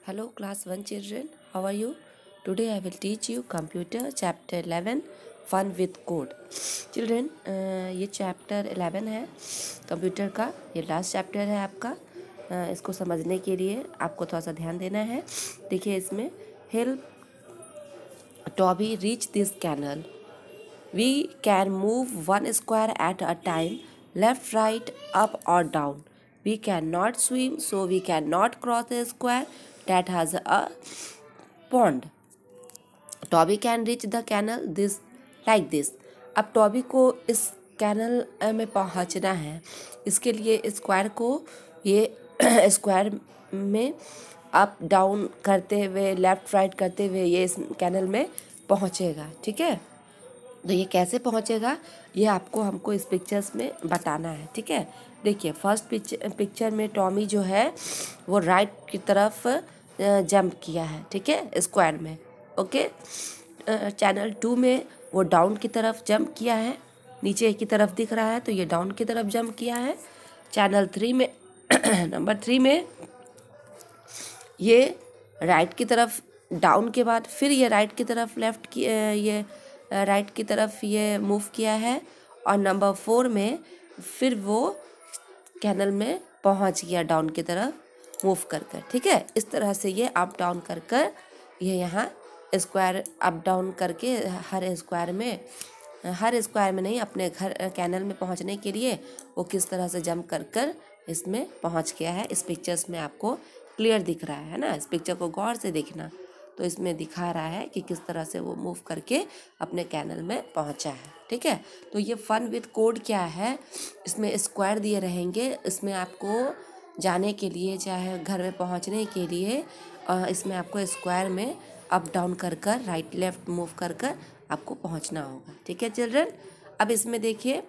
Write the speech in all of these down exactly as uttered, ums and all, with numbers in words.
Hello class one children, how are you? Today I will teach you computer chapter eleven fun with code. Children, uh, ये chapter eleven है computer का, ये last chapter है आपका. uh, इसको समझने के लिए आपको थोड़ा सा ध्यान देना है. देखिए इसमें help Toby reach this canal. We can move one square at a time, left, right, up or down. We cannot swim, so we cannot cross a square that has a pond. Toby can reach the canal this like this. अब Toby को इस canal में पहुंचना है. इसके लिए square को ये स्क्वायर में अप डाउन करते हुए, लेफ्ट राइट करते हुए ये इस कैनल में पहुंचेगा. ठीक है, तो ये कैसे पहुंचेगा ये आपको हमको इस पिक्चर्स में बताना है. ठीक है, देखिए फर्स्ट पिक्चर पिक्चर में टॉमी जो है वो राइट की तरफ जंप किया है. ठीक है, स्क्वायर में. ओके, चैनल टू में वो डाउन की तरफ जंप किया है, नीचे की तरफ दिख रहा है तो ये डाउन की तरफ जंप किया है. चैनल थ्री में नंबर थ्री में ये राइट की तरफ डाउन के बाद फिर ये राइट की तरफ लेफ्ट की ये राइट की तरफ ये मूव किया है. और नंबर फोर में फिर वो कैनल में पहुंच गया डाउन की तरफ मूव कर कर. ठीक है, इस तरह से ये अप डाउन कर कर ये यहाँ स्क्वायर अप डाउन करके हर स्क्वायर में हर स्क्वायर में नहीं अपने घर कैनल में पहुंचने के लिए वो किस तरह से जंप कर कर इसमें पहुंच गया है. इस पिक्चर्स में आपको क्लियर दिख रहा है ना. इस पिक्चर को गौर से देखना तो इसमें दिखा रहा है कि किस तरह से वो मूव करके अपने कैनल में पहुंचा है. ठीक है, तो ये फन विद कोड क्या है, इसमें स्क्वायर दिए रहेंगे. इसमें आपको जाने के लिए चाहे घर में पहुंचने के लिए इसमें आपको स्क्वायर में अप डाउन कर कर राइट लेफ्ट मूव कर कर आपको पहुंचना होगा. ठीक है चिल्ड्रन, अब इसमें देखिए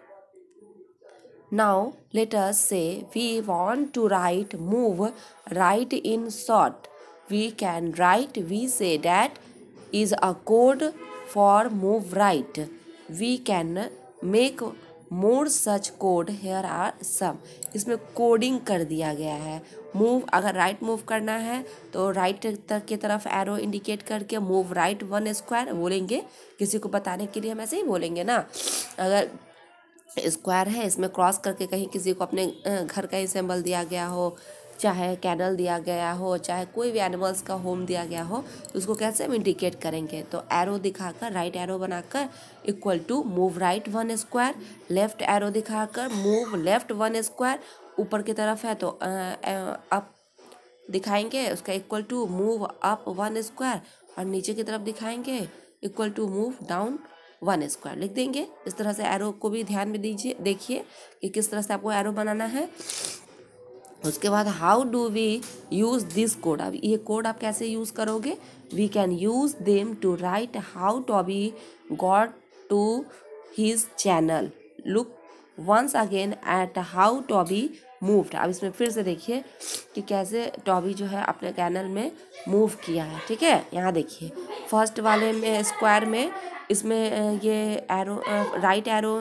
now let us say we want to write move right in short. We can write, we say that is a code for move right. We can make more such code. Here are some. इसमें coding कर दिया गया है. Move अगर right move करना है तो right तक की तरफ एरो इंडिकेट करके मूव राइट वन स्क्वायर बोलेंगे. किसी को बताने के लिए हम ऐसे ही बोलेंगे ना. अगर स्क्वायर है इसमें क्रॉस करके कहीं किसी को अपने घर का ही सिंबल दिया गया हो, चाहे कैनल दिया गया हो, चाहे कोई भी एनिमल्स का होम दिया गया हो, तो उसको कैसे हम इंडिकेट करेंगे. तो एरो दिखाकर राइट एरो बनाकर equal to move right one square, left arrow दिखाकर मूव लेफ्ट वन स्क्वायर. ऊपर की तरफ है तो अप दिखाएंगे उसका equal to move up one square, और नीचे की तरफ दिखाएंगे equal to move down one square. लिख देंगे. इस तरह से एरो को भी ध्यान में दीजिए, देखिए कि किस तरह से आपको एरो बनाना है. उसके बाद how do we use this code. अब ये कोड आप कैसे यूज़ करोगे. We can use them to write how Toby got to his channel. Look once again at how Toby moved. अब इसमें फिर से देखिए कि कैसे टॉबी जो है अपने कैनल में मूव किया है. ठीक है, यहाँ देखिए फर्स्ट वाले में स्क्वायर में इसमें ये एरो राइट एरो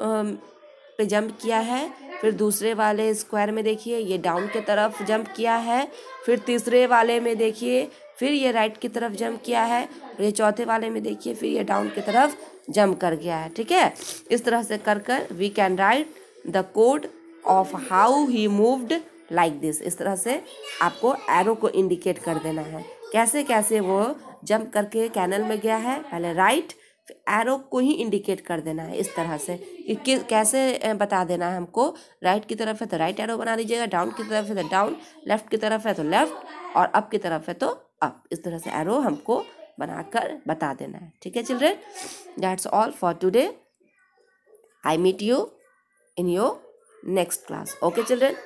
पे जंप किया है. फिर दूसरे वाले स्क्वायर में देखिए ये डाउन की तरफ जंप किया है. फिर तीसरे वाले में देखिए फिर ये राइट की तरफ जंप किया है. और ये चौथे वाले में देखिए फिर ये डाउन की तरफ जंप कर गया है. ठीक है, इस तरह से कर कर we can write the code of how he moved like this. इस तरह से आपको एरो को इंडिकेट कर देना है कैसे कैसे वो जंप करके कैनल में गया है. पहले राइट एरो को ही इंडिकेट कर देना है इस तरह से कि कैसे बता देना है हमको. राइट की तरफ है तो राइट एरो बना दीजिएगा, डाउन की तरफ है तो डाउन, लेफ्ट की तरफ है तो लेफ्ट, और अप की तरफ है तो अप. इस तरह से एरो हमको बनाकर बता देना है. ठीक है children, that's all for today. I meet you in your next class. Okay children.